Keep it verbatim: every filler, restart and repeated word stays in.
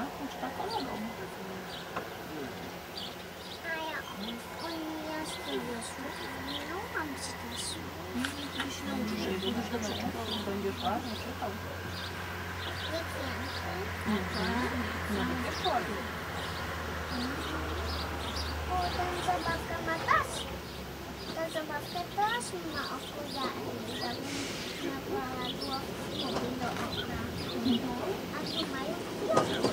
puszcza kolegom. A ja, oni ja z tej wiosły, nie nauczam się też. Ty się nauczysz, jak będziesz dobrze czytał, będziesz ładnie czytał. Nie więcej. Nawet jak ładnie. Potem zabawka ma też. Ta zabawka też ma okulary, żeby na paradło do okna. A tu mają